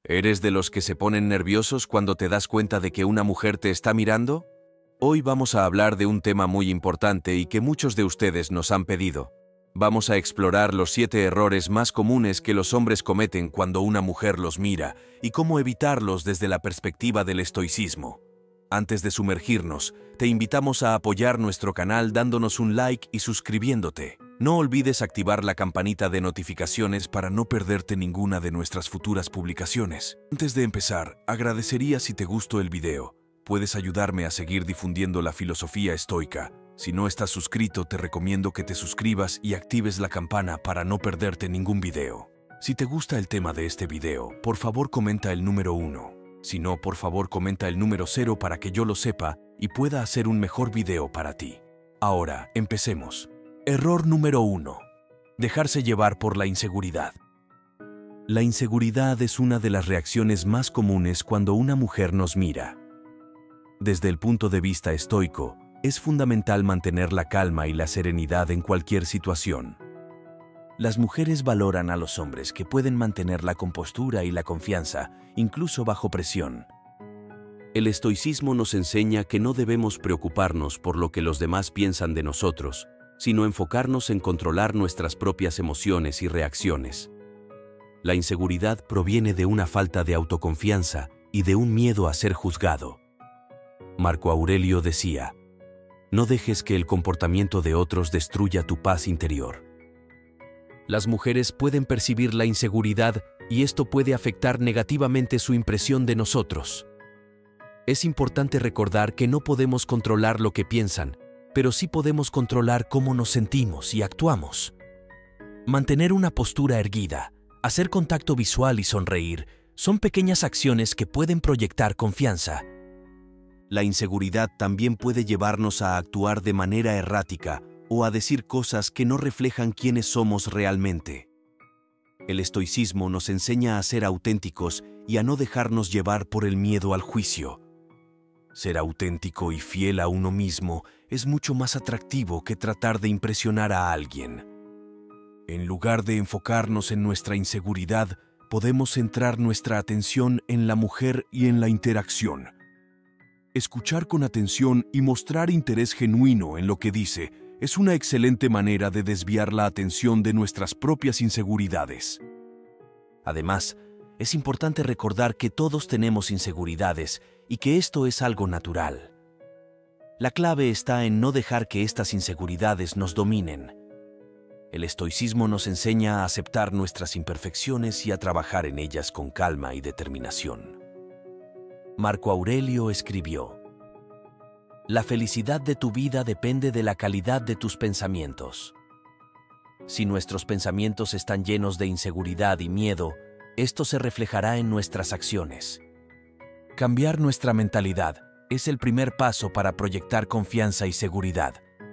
¿Eres de los que se ponen nerviosos cuando te das cuenta de que una mujer te está mirando? Hoy vamos a hablar de un tema muy importante y que muchos de ustedes nos han pedido. Vamos a explorar los 7 errores más comunes que los hombres cometen cuando una mujer los mira y cómo evitarlos desde la perspectiva del estoicismo. Antes de sumergirnos, te invitamos a apoyar nuestro canal dándonos un like y suscribiéndote. No olvides activar la campanita de notificaciones para no perderte ninguna de nuestras futuras publicaciones. Antes de empezar, agradecería si te gustó el video. Puedes ayudarme a seguir difundiendo la filosofía estoica. Si no estás suscrito, te recomiendo que te suscribas y actives la campana para no perderte ningún video. Si te gusta el tema de este video, por favor comenta el número 1. Si no, por favor comenta el número 0 para que yo lo sepa y pueda hacer un mejor video para ti. Ahora, empecemos. Error número 1. Dejarse llevar por la inseguridad. La inseguridad es una de las reacciones más comunes cuando una mujer nos mira. Desde el punto de vista estoico, es fundamental mantener la calma y la serenidad en cualquier situación. Las mujeres valoran a los hombres que pueden mantener la compostura y la confianza, incluso bajo presión. El estoicismo nos enseña que no debemos preocuparnos por lo que los demás piensan de nosotros, sino enfocarnos en controlar nuestras propias emociones y reacciones. La inseguridad proviene de una falta de autoconfianza y de un miedo a ser juzgado. Marco Aurelio decía: "No dejes que el comportamiento de otros destruya tu paz interior". Las mujeres pueden percibir la inseguridad y esto puede afectar negativamente su impresión de nosotros. Es importante recordar que no podemos controlar lo que piensan, pero sí podemos controlar cómo nos sentimos y actuamos. Mantener una postura erguida, hacer contacto visual y sonreír son pequeñas acciones que pueden proyectar confianza. La inseguridad también puede llevarnos a actuar de manera errática o a decir cosas que no reflejan quiénes somos realmente. El estoicismo nos enseña a ser auténticos y a no dejarnos llevar por el miedo al juicio. Ser auténtico y fiel a uno mismo es mucho más atractivo que tratar de impresionar a alguien. En lugar de enfocarnos en nuestra inseguridad, podemos centrar nuestra atención en la mujer y en la interacción. Escuchar con atención y mostrar interés genuino en lo que dice es una excelente manera de desviar la atención de nuestras propias inseguridades. Además, es importante recordar que todos tenemos inseguridades y que esto es algo natural. La clave está en no dejar que estas inseguridades nos dominen. El estoicismo nos enseña a aceptar nuestras imperfecciones y a trabajar en ellas con calma y determinación. Marco Aurelio escribió: "La felicidad de tu vida depende de la calidad de tus pensamientos". Si nuestros pensamientos están llenos de inseguridad y miedo, esto se reflejará en nuestras acciones. Cambiar nuestra mentalidad es el primer paso para proyectar confianza y seguridad.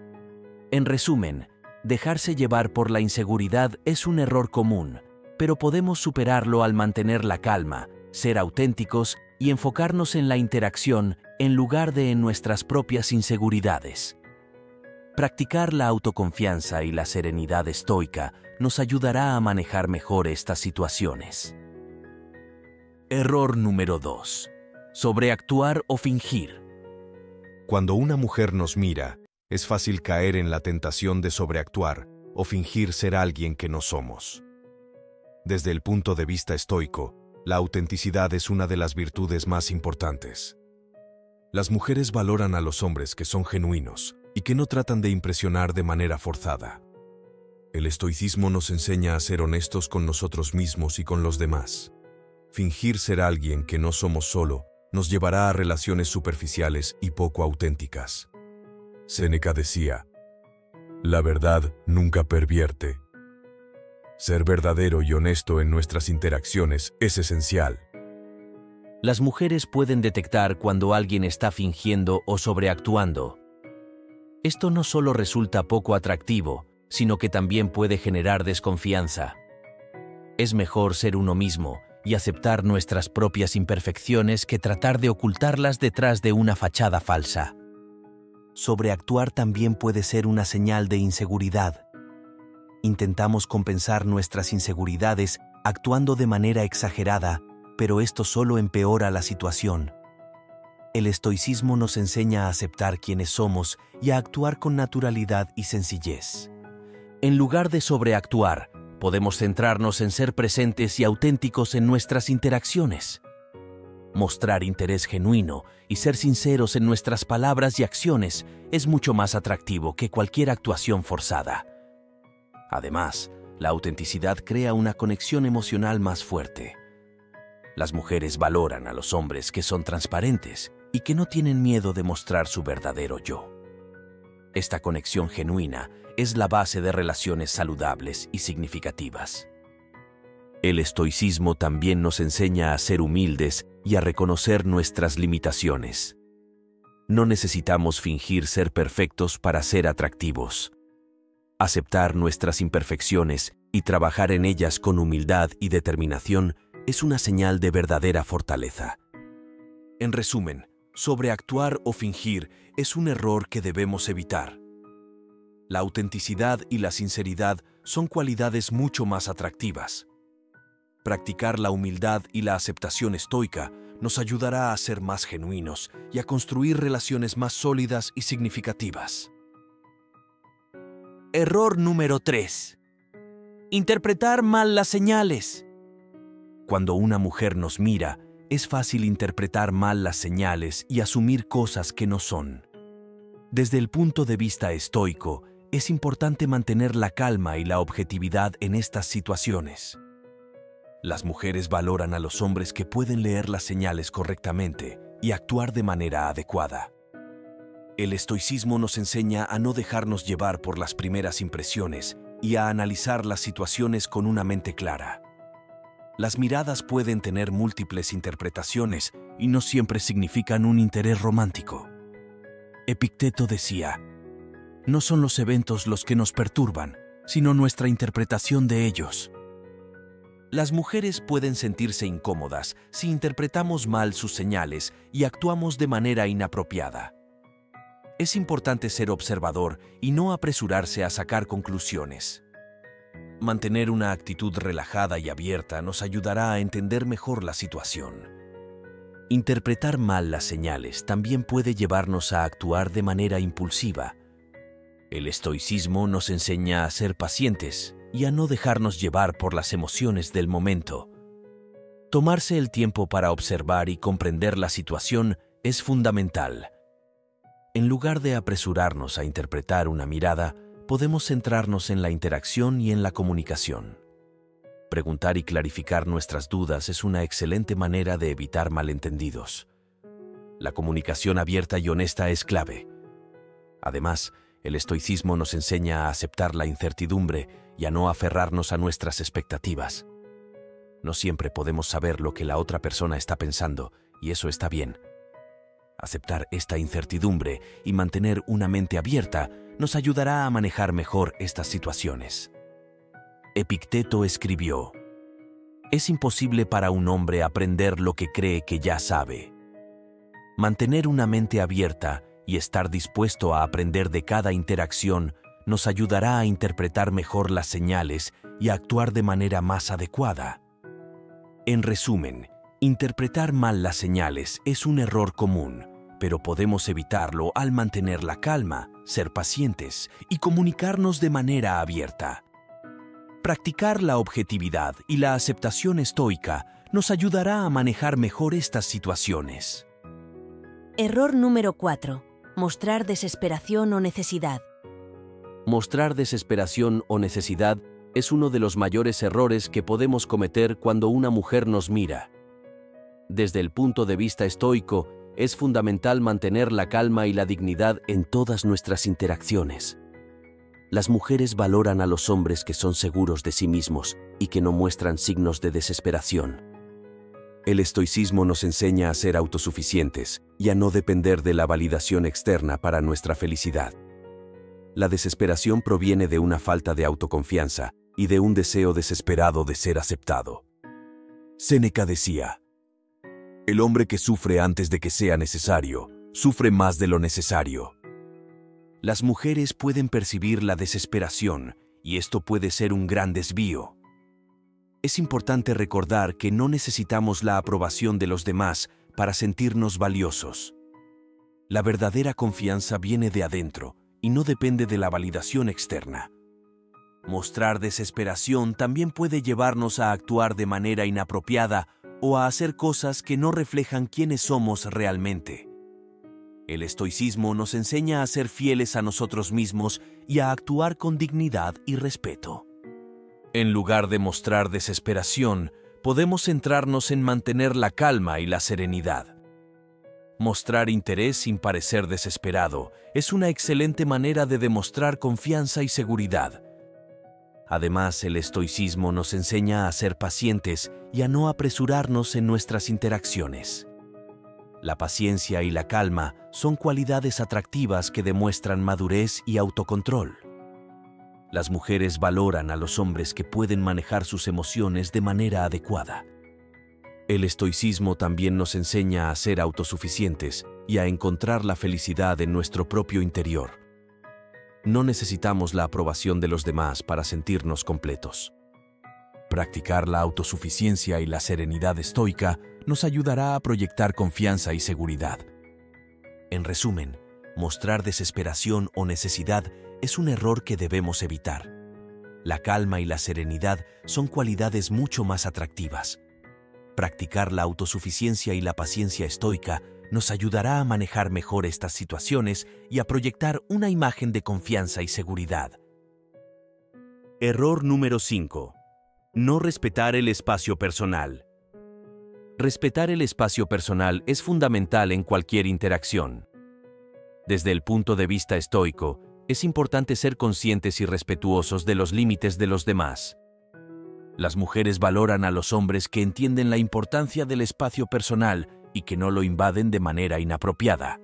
En resumen, dejarse llevar por la inseguridad es un error común, pero podemos superarlo al mantener la calma, ser auténticos y enfocarnos en la interacción en lugar de en nuestras propias inseguridades. Practicar la autoconfianza y la serenidad estoica nos ayudará a manejar mejor estas situaciones. Error número 2. Sobreactuar o fingir. Cuando una mujer nos mira, es fácil caer en la tentación de sobreactuar o fingir ser alguien que no somos. Desde el punto de vista estoico, la autenticidad es una de las virtudes más importantes. Las mujeres valoran a los hombres que son genuinos y que no tratan de impresionar de manera forzada. El estoicismo nos enseña a ser honestos con nosotros mismos y con los demás. Fingir ser alguien que no somos solo nos llevará a relaciones superficiales y poco auténticas. Séneca decía: "La verdad nunca pervierte". Ser verdadero y honesto en nuestras interacciones es esencial. Las mujeres pueden detectar cuando alguien está fingiendo o sobreactuando. Esto no solo resulta poco atractivo, sino que también puede generar desconfianza. Es mejor ser uno mismo y aceptar nuestras propias imperfecciones que tratar de ocultarlas detrás de una fachada falsa. Sobreactuar también puede ser una señal de inseguridad. Intentamos compensar nuestras inseguridades actuando de manera exagerada pero esto solo empeora la situación. El estoicismo nos enseña a aceptar quienes somos y a actuar con naturalidad y sencillez. En lugar de sobreactuar, podemos centrarnos en ser presentes y auténticos en nuestras interacciones. Mostrar interés genuino y ser sinceros en nuestras palabras y acciones es mucho más atractivo que cualquier actuación forzada. Además, la autenticidad crea una conexión emocional más fuerte. Las mujeres valoran a los hombres que son transparentes y que no tienen miedo de mostrar su verdadero yo. Esta conexión genuina es la base de relaciones saludables y significativas. El estoicismo también nos enseña a ser humildes y a reconocer nuestras limitaciones. No necesitamos fingir ser perfectos para ser atractivos. Aceptar nuestras imperfecciones y trabajar en ellas con humildad y determinación es una señal de verdadera fortaleza. En resumen, sobreactuar o fingir es un error que debemos evitar. La autenticidad y la sinceridad son cualidades mucho más atractivas. Practicar la humildad y la aceptación estoica nos ayudará a ser más genuinos y a construir relaciones más sólidas y significativas. Error número 3. Interpretar mal las señales. Cuando una mujer nos mira, es fácil interpretar mal las señales y asumir cosas que no son. Desde el punto de vista estoico, es importante mantener la calma y la objetividad en estas situaciones. Las mujeres valoran a los hombres que pueden leer las señales correctamente y actuar de manera adecuada. El estoicismo nos enseña a no dejarnos llevar por las primeras impresiones y a analizar las situaciones con una mente clara. Las miradas pueden tener múltiples interpretaciones y no siempre significan un interés romántico. Epicteto decía: "No son los eventos los que nos perturban, sino nuestra interpretación de ellos". Las mujeres pueden sentirse incómodas si interpretamos mal sus señales y actuamos de manera inapropiada. Es importante ser observador y no apresurarse a sacar conclusiones. Mantener una actitud relajada y abierta nos ayudará a entender mejor la situación. Interpretar mal las señales también puede llevarnos a actuar de manera impulsiva. El estoicismo nos enseña a ser pacientes y a no dejarnos llevar por las emociones del momento. Tomarse el tiempo para observar y comprender la situación es fundamental. En lugar de apresurarnos a interpretar una mirada, podemos centrarnos en la interacción y en la comunicación. Preguntar y clarificar nuestras dudas es una excelente manera de evitar malentendidos. La comunicación abierta y honesta es clave. Además, el estoicismo nos enseña a aceptar la incertidumbre y a no aferrarnos a nuestras expectativas. No siempre podemos saber lo que la otra persona está pensando, y eso está bien. Aceptar esta incertidumbre y mantener una mente abierta nos ayudará a manejar mejor estas situaciones. Epicteto escribió: "Es imposible para un hombre aprender lo que cree que ya sabe". Mantener una mente abierta y estar dispuesto a aprender de cada interacción nos ayudará a interpretar mejor las señales y a actuar de manera más adecuada. En resumen, interpretar mal las señales es un error común, pero podemos evitarlo al mantener la calma, ser pacientes y comunicarnos de manera abierta. Practicar la objetividad y la aceptación estoica nos ayudará a manejar mejor estas situaciones. Error número 4. Mostrar desesperación o necesidad. Mostrar desesperación o necesidad es uno de los mayores errores que podemos cometer cuando una mujer nos mira. Desde el punto de vista estoico, es fundamental mantener la calma y la dignidad en todas nuestras interacciones. Las mujeres valoran a los hombres que son seguros de sí mismos y que no muestran signos de desesperación. El estoicismo nos enseña a ser autosuficientes y a no depender de la validación externa para nuestra felicidad. La desesperación proviene de una falta de autoconfianza y de un deseo desesperado de ser aceptado. Séneca decía: "El hombre que sufre antes de que sea necesario, sufre más de lo necesario". Las mujeres pueden percibir la desesperación y esto puede ser un gran desvío. es importante recordar que no necesitamos la aprobación de los demás para sentirnos valiosos. La verdadera confianza viene de adentro y no depende de la validación externa. Mostrar desesperación también puede llevarnos a actuar de manera inapropiada o a hacer cosas que no reflejan quiénes somos realmente. El estoicismo nos enseña a ser fieles a nosotros mismos y a actuar con dignidad y respeto. En lugar de mostrar desesperación, podemos centrarnos en mantener la calma y la serenidad. Mostrar interés sin parecer desesperado es una excelente manera de demostrar confianza y seguridad. Además, el estoicismo nos enseña a ser pacientes y a no apresurarnos en nuestras interacciones. La paciencia y la calma son cualidades atractivas que demuestran madurez y autocontrol. Las mujeres valoran a los hombres que pueden manejar sus emociones de manera adecuada. El estoicismo también nos enseña a ser autosuficientes y a encontrar la felicidad en nuestro propio interior. No necesitamos la aprobación de los demás para sentirnos completos. Practicar la autosuficiencia y la serenidad estoica nos ayudará a proyectar confianza y seguridad. En resumen, mostrar desesperación o necesidad es un error que debemos evitar. La calma y la serenidad son cualidades mucho más atractivas. Practicar la autosuficiencia y la paciencia estoica nos ayudará a manejar mejor estas situaciones y a proyectar una imagen de confianza y seguridad. Error número 5. No respetar el espacio personal. Respetar el espacio personal es fundamental en cualquier interacción. Desde el punto de vista estoico, es importante ser conscientes y respetuosos de los límites de los demás. Las mujeres valoran a los hombres que entienden la importancia del espacio personal y que no lo invaden de manera inapropiada.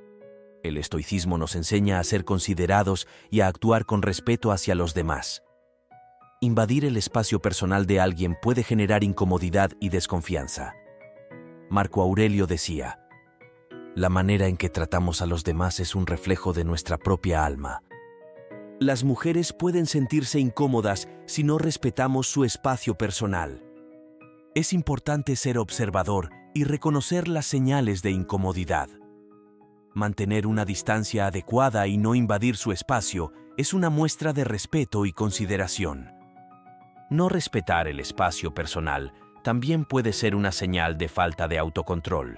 El estoicismo nos enseña a ser considerados y a actuar con respeto hacia los demás. Invadir el espacio personal de alguien puede generar incomodidad y desconfianza. Marco Aurelio decía: la manera en que tratamos a los demás es un reflejo de nuestra propia alma. Las mujeres pueden sentirse incómodas si no respetamos su espacio personal. Es importante ser observador y reconocer las señales de incomodidad. Mantener una distancia adecuada y no invadir su espacio es una muestra de respeto y consideración. No respetar el espacio personal también puede ser una señal de falta de autocontrol.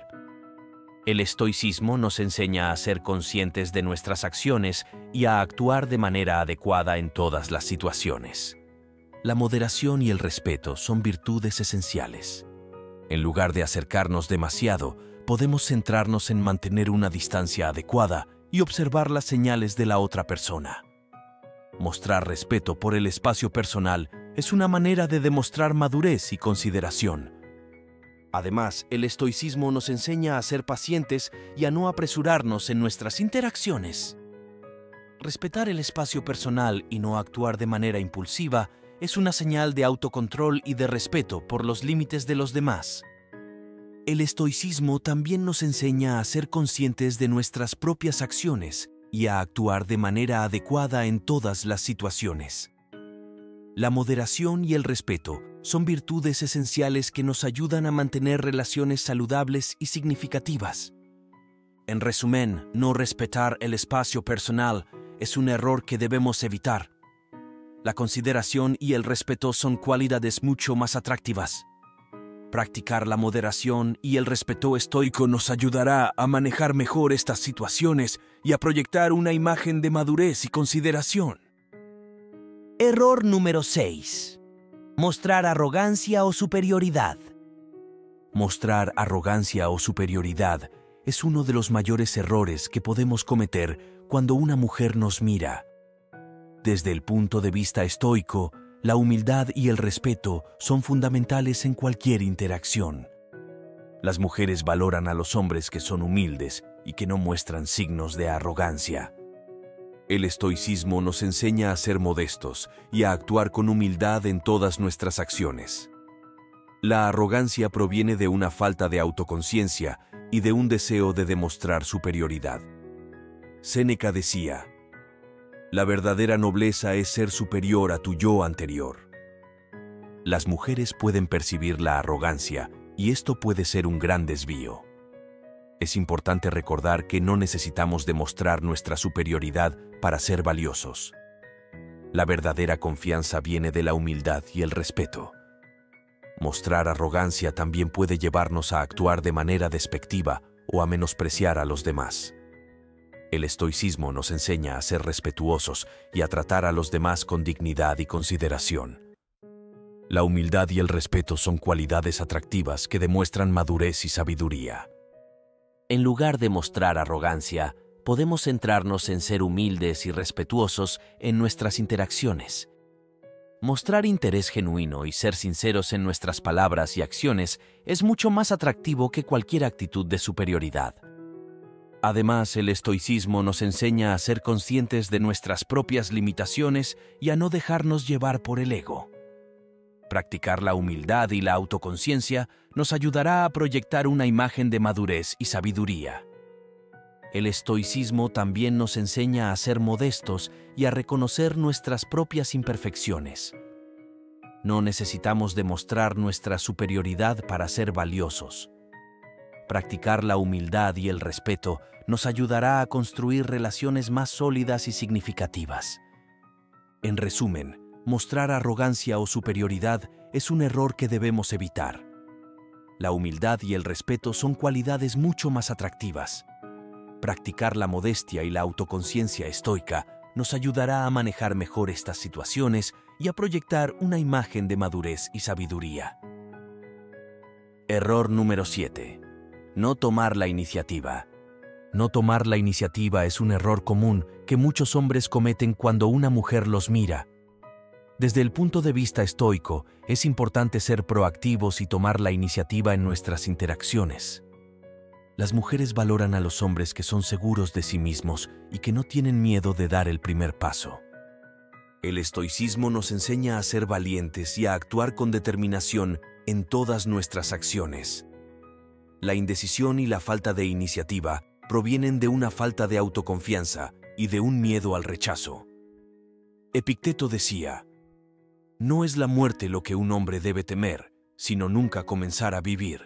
El estoicismo nos enseña a ser conscientes de nuestras acciones y a actuar de manera adecuada en todas las situaciones. La moderación y el respeto son virtudes esenciales. En lugar de acercarnos demasiado, podemos centrarnos en mantener una distancia adecuada y observar las señales de la otra persona. Mostrar respeto por el espacio personal es una manera de demostrar madurez y consideración. Además, el estoicismo nos enseña a ser pacientes y a no apresurarnos en nuestras interacciones. Respetar el espacio personal y no actuar de manera impulsiva es una señal de autocontrol y de respeto por los límites de los demás. El estoicismo también nos enseña a ser conscientes de nuestras propias acciones y a actuar de manera adecuada en todas las situaciones. La moderación y el respeto son virtudes esenciales que nos ayudan a mantener relaciones saludables y significativas. En resumen, no respetar el espacio personal es un error que debemos evitar. La consideración y el respeto son cualidades mucho más atractivas. Practicar la moderación y el respeto estoico nos ayudará a manejar mejor estas situaciones y a proyectar una imagen de madurez y consideración. Error número 6. Mostrar arrogancia o superioridad. Mostrar arrogancia o superioridad es uno de los mayores errores que podemos cometer cuando una mujer nos mira. Desde el punto de vista estoico, la humildad y el respeto son fundamentales en cualquier interacción. Las mujeres valoran a los hombres que son humildes y que no muestran signos de arrogancia. El estoicismo nos enseña a ser modestos y a actuar con humildad en todas nuestras acciones. La arrogancia proviene de una falta de autoconciencia y de un deseo de demostrar superioridad. Séneca decía: la verdadera nobleza es ser superior a tu yo anterior. Las mujeres pueden percibir la arrogancia y esto puede ser un gran desvío. Es importante recordar que no necesitamos demostrar nuestra superioridad para ser valiosos. La verdadera confianza viene de la humildad y el respeto. Mostrar arrogancia también puede llevarnos a actuar de manera despectiva o a menospreciar a los demás. El estoicismo nos enseña a ser respetuosos y a tratar a los demás con dignidad y consideración. La humildad y el respeto son cualidades atractivas que demuestran madurez y sabiduría. En lugar de mostrar arrogancia, podemos centrarnos en ser humildes y respetuosos en nuestras interacciones. Mostrar interés genuino y ser sinceros en nuestras palabras y acciones es mucho más atractivo que cualquier actitud de superioridad. Además, el estoicismo nos enseña a ser conscientes de nuestras propias limitaciones y a no dejarnos llevar por el ego. Practicar la humildad y la autoconciencia nos ayudará a proyectar una imagen de madurez y sabiduría. El estoicismo también nos enseña a ser modestos y a reconocer nuestras propias imperfecciones. No necesitamos demostrar nuestra superioridad para ser valiosos. Practicar la humildad y el respeto nos ayudará a construir relaciones más sólidas y significativas. En resumen, mostrar arrogancia o superioridad es un error que debemos evitar. La humildad y el respeto son cualidades mucho más atractivas. Practicar la modestia y la autoconciencia estoica nos ayudará a manejar mejor estas situaciones y a proyectar una imagen de madurez y sabiduría. Error número 7. No tomar la iniciativa. No tomar la iniciativa es un error común que muchos hombres cometen cuando una mujer los mira. Desde el punto de vista estoico, es importante ser proactivos y tomar la iniciativa en nuestras interacciones. Las mujeres valoran a los hombres que son seguros de sí mismos y que no tienen miedo de dar el primer paso. El estoicismo nos enseña a ser valientes y a actuar con determinación en todas nuestras acciones. La indecisión y la falta de iniciativa provienen de una falta de autoconfianza y de un miedo al rechazo. Epicteto decía: "No es la muerte lo que un hombre debe temer, sino nunca comenzar a vivir".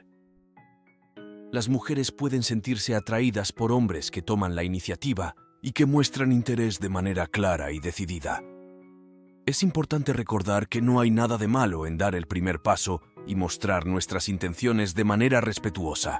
Las mujeres pueden sentirse atraídas por hombres que toman la iniciativa y que muestran interés de manera clara y decidida. Es importante recordar que no hay nada de malo en dar el primer paso y mostrar nuestras intenciones de manera respetuosa.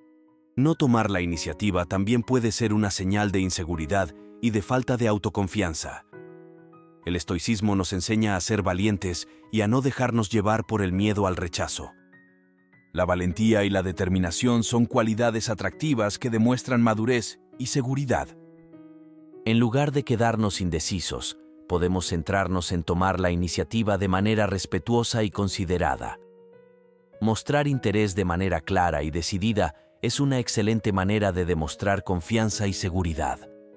No tomar la iniciativa también puede ser una señal de inseguridad y de falta de autoconfianza. El estoicismo nos enseña a ser valientes y a no dejarnos llevar por el miedo al rechazo. La valentía y la determinación son cualidades atractivas que demuestran madurez y seguridad. En lugar de quedarnos indecisos, podemos centrarnos en tomar la iniciativa de manera respetuosa y considerada. Mostrar interés de manera clara y decidida es una excelente manera de demostrar confianza y seguridad.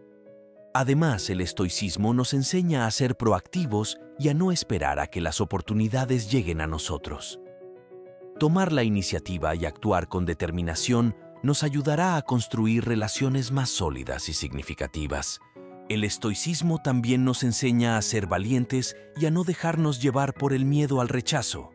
Además, el estoicismo nos enseña a ser proactivos y a no esperar a que las oportunidades lleguen a nosotros. Tomar la iniciativa y actuar con determinación nos ayudará a construir relaciones más sólidas y significativas. El estoicismo también nos enseña a ser valientes y a no dejarnos llevar por el miedo al rechazo.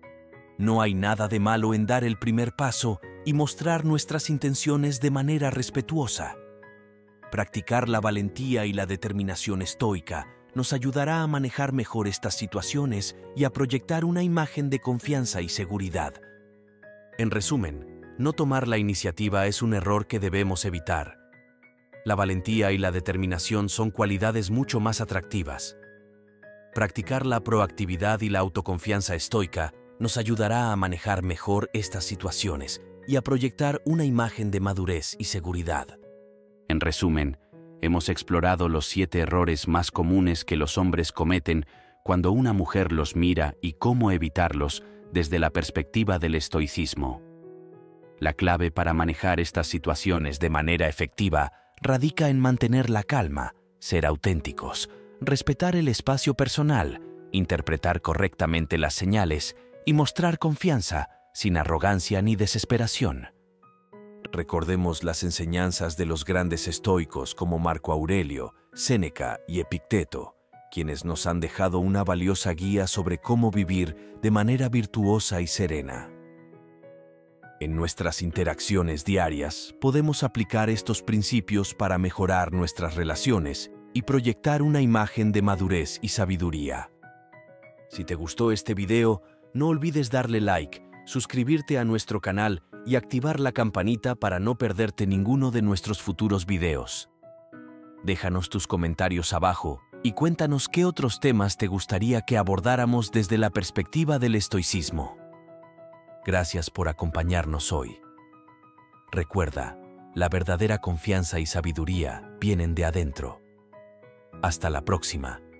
No hay nada de malo en dar el primer paso y mostrar nuestras intenciones de manera respetuosa. Practicar la valentía y la determinación estoica nos ayudará a manejar mejor estas situaciones y a proyectar una imagen de confianza y seguridad. En resumen, no tomar la iniciativa es un error que debemos evitar. La valentía y la determinación son cualidades mucho más atractivas. Practicar la proactividad y la autoconfianza estoica nos ayudará a manejar mejor estas situaciones y a proyectar una imagen de madurez y seguridad. En resumen, hemos explorado los 7 errores más comunes que los hombres cometen cuando una mujer los mira y cómo evitarlos desde la perspectiva del estoicismo. La clave para manejar estas situaciones de manera efectiva radica en mantener la calma, ser auténticos, respetar el espacio personal, interpretar correctamente las señales y mostrar confianza, sin arrogancia ni desesperación. Recordemos las enseñanzas de los grandes estoicos como Marco Aurelio, Séneca y Epicteto, quienes nos han dejado una valiosa guía sobre cómo vivir de manera virtuosa y serena. En nuestras interacciones diarias podemos aplicar estos principios para mejorar nuestras relaciones y proyectar una imagen de madurez y sabiduría. Si te gustó este video, no olvides darle like, suscribirte a nuestro canal y activar la campanita para no perderte ninguno de nuestros futuros videos. Déjanos tus comentarios abajo y cuéntanos qué otros temas te gustaría que abordáramos desde la perspectiva del estoicismo. Gracias por acompañarnos hoy. Recuerda, la verdadera confianza y sabiduría vienen de adentro. Hasta la próxima.